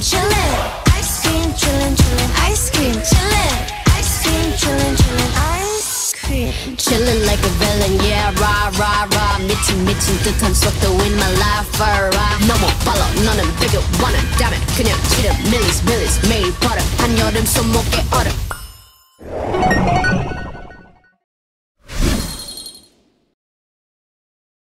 chillin'. Ice cream, chillin', chillin'. Ice cream, chillin'. Ice cream, chillin', chillin'. Ice cream. Chillin' like a villain, yeah, rah, rah, rah. 미친 듯한 속도 in my life, alright. 너무 빨라, 너는 되게 원한다면 그냥 지름, millies, millies. 매일 벌어, 한여름 손목에 얼어.